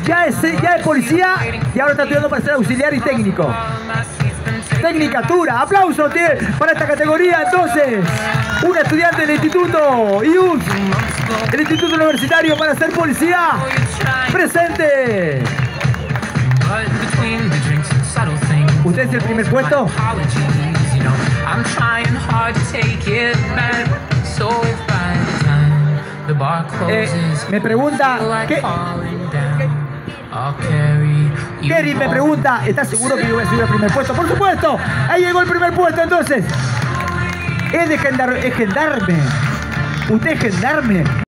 Ya es policía y ahora está estudiando para ser auxiliar y técnico. Tecnicatura. Aplausos para esta categoría. Entonces, un estudiante del instituto IUS, el instituto universitario para ser policía. Presente. ¿Usted es el primer puesto? Me pregunta, Kerry me pregunta, ¿estás seguro que yo voy a subir al primer puesto? ¡Por supuesto! Ahí llegó el primer puesto, entonces. Es gendarme. Usted es gendarme.